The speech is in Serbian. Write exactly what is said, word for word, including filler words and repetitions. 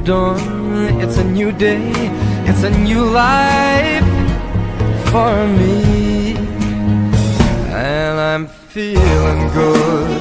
dawn, it's a new day, it's a new life for me. And I'm feeling good.